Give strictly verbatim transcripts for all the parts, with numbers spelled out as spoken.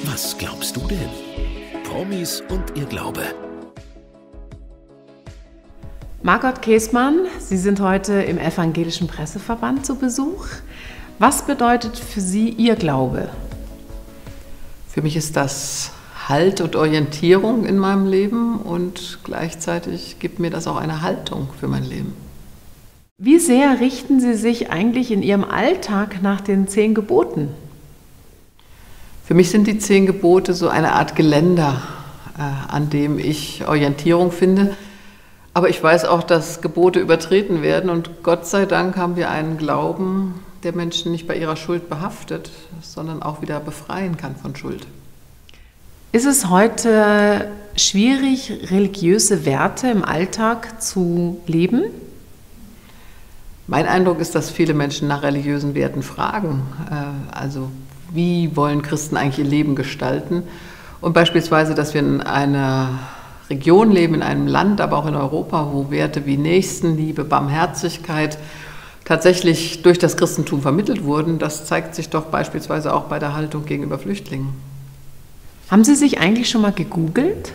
Was glaubst du denn? Promis und ihr Glaube. Margot Käßmann, Sie sind heute im Evangelischen Presseverband zu Besuch. Was bedeutet für Sie Ihr Glaube? Für mich ist das Halt und Orientierung in meinem Leben und gleichzeitig gibt mir das auch eine Haltung für mein Leben. Wie sehr richten Sie sich eigentlich in Ihrem Alltag nach den zehn Geboten? Für mich sind die zehn Gebote so eine Art Geländer, äh, an dem ich Orientierung finde. Aber ich weiß auch, dass Gebote übertreten werden und Gott sei Dank haben wir einen Glauben, der Menschen nicht bei ihrer Schuld behaftet, sondern auch wieder befreien kann von Schuld. Ist es heute schwierig, religiöse Werte im Alltag zu leben? Mein Eindruck ist, dass viele Menschen nach religiösen Werten fragen. Also wie wollen Christen eigentlich ihr Leben gestalten? Und beispielsweise, dass wir in einer Region leben, in einem Land, aber auch in Europa, wo Werte wie Nächstenliebe, Barmherzigkeit tatsächlich durch das Christentum vermittelt wurden, das zeigt sich doch beispielsweise auch bei der Haltung gegenüber Flüchtlingen. Haben Sie sich eigentlich schon mal gegoogelt?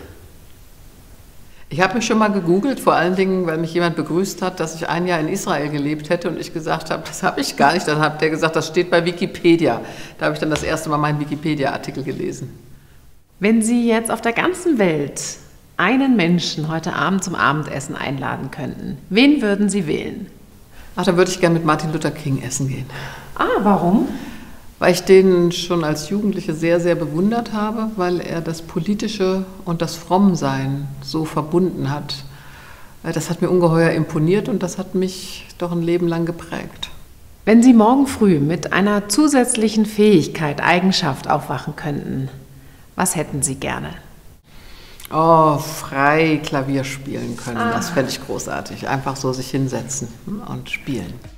Ich habe mich schon mal gegoogelt, vor allen Dingen, weil mich jemand begrüßt hat, dass ich ein Jahr in Israel gelebt hätte und ich gesagt habe, das habe ich gar nicht. Dann hat der gesagt, das steht bei Wikipedia. Da habe ich dann das erste Mal meinen Wikipedia-Artikel gelesen. Wenn Sie jetzt auf der ganzen Welt einen Menschen heute Abend zum Abendessen einladen könnten, wen würden Sie wählen? Ach, dann würde ich gerne mit Martin Luther King essen gehen. Ah, warum? Weil ich den schon als Jugendliche sehr, sehr bewundert habe, weil er das Politische und das Frommsein so verbunden hat. Das hat mir ungeheuer imponiert und das hat mich doch ein Leben lang geprägt. Wenn Sie morgen früh mit einer zusätzlichen Fähigkeit, Eigenschaft aufwachen könnten, was hätten Sie gerne? Oh, frei Klavier spielen können, ah. Das fände ich großartig. Einfach so sich hinsetzen und spielen.